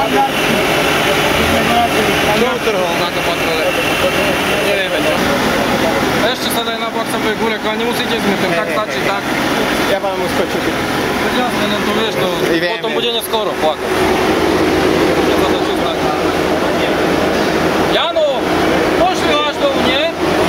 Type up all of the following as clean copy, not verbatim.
Kto utrhol na to patrole? Nevieme čo. Ešte sa daj na bok, sa bude gurek, ale nemusíte zmietať, tak stačí, tak. Ja vám uskočím. Jasne, len to vieš, to potom bude neskoro, plakať. Keď sa to čiznať. Jano, pošli ho až dolu, nie?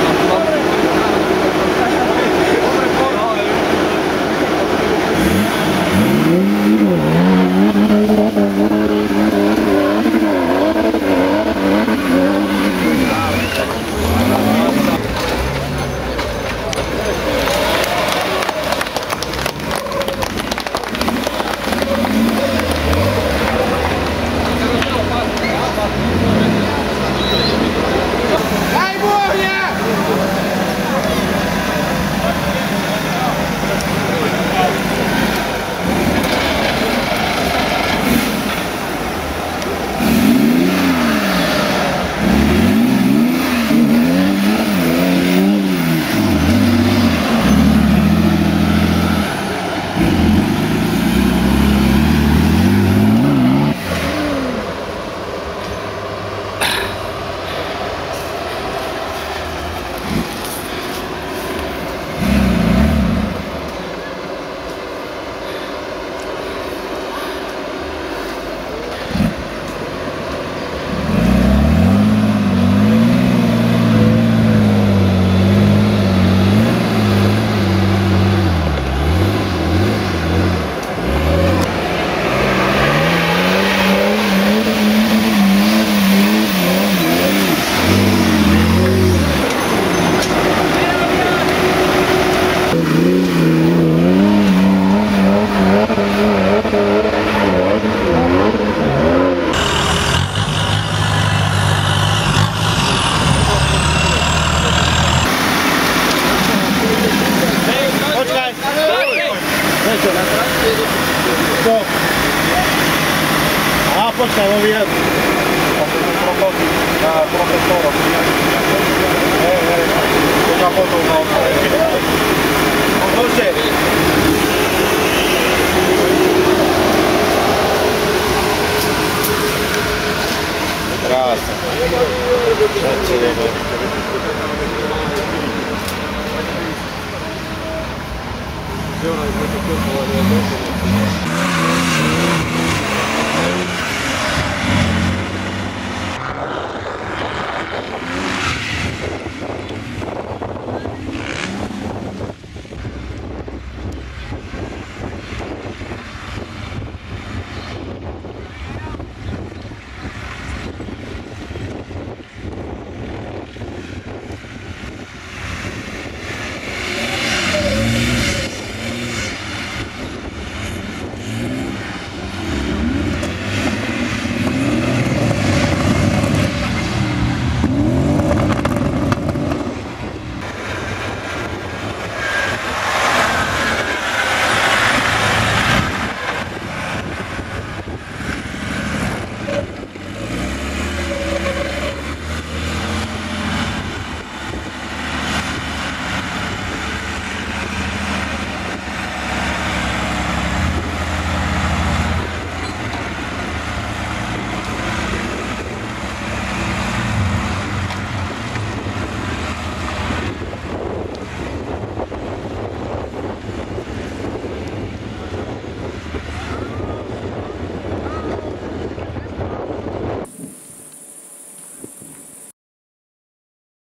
Aha, počkaj, vo výjazd. Na profesorov. Hej, na potom na odpovedí. Môžete. Krásne. Všetci